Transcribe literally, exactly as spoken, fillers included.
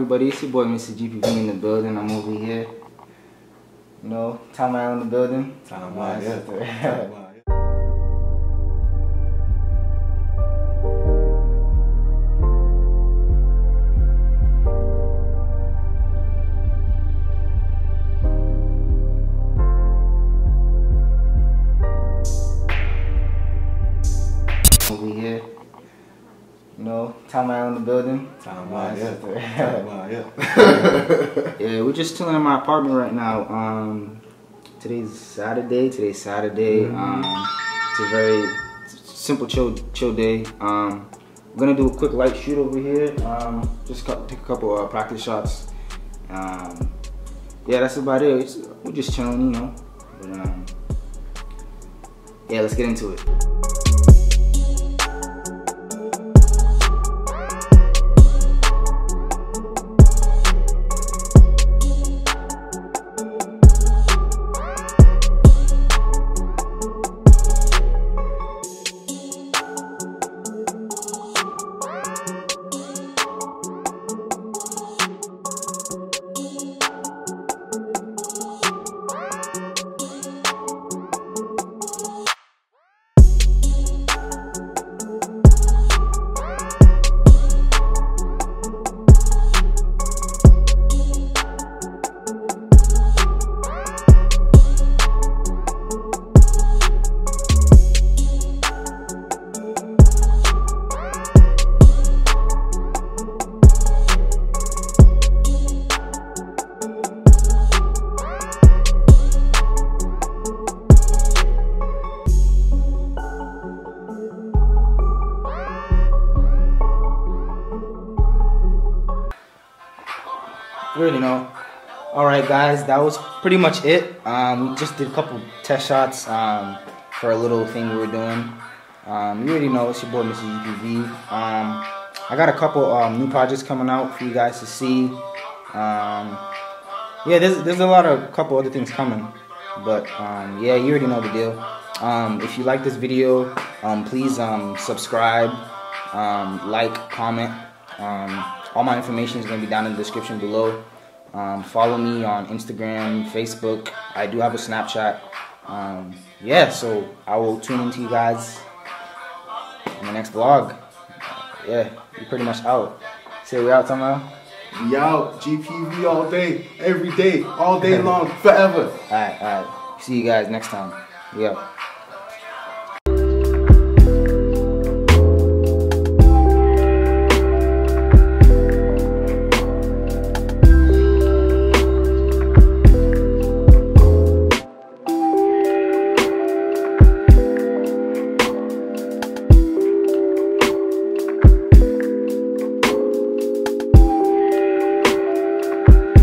Everybody, it's your boy Mister G P V in the building. I'm over here. You know, Tom Allen in the building. Tom Allen, yeah. Over here. You know, Tom Allen in the building. Tom Allen, yeah. Tom Allen, yeah. Yeah, we're just chilling in my apartment right now. Um, today's Saturday. Today's Saturday. Mm-hmm. Um, it's a very simple, chill, chill day. Um, we're gonna do a quick light shoot over here. Um, just take a couple uh, practice shots. Um, yeah, that's about it. It's, we're just chilling, you know. But um, yeah, let's get into it. Really, know. Alright guys, that was pretty much it. Um, we just did a couple test shots um, for a little thing we were doing. Um, you already know it's your boy Mister G P V. Um, I got a couple um, new projects coming out for you guys to see. Um, yeah, there's, there's a lot of couple other things coming. But um, yeah, you already know the deal. Um, if you like this video, um, please um, subscribe, um, like, comment. Um, all my information is going to be down in the description below. Um, follow me on Instagram, Facebook. I do have a Snapchat. Um, yeah, so I will tune into you guys in the next vlog. Yeah, we pretty much out. Say we out, Tom. We out. G P V all day, every day, all day long, forever. Alright, alright. See you guys next time. We out.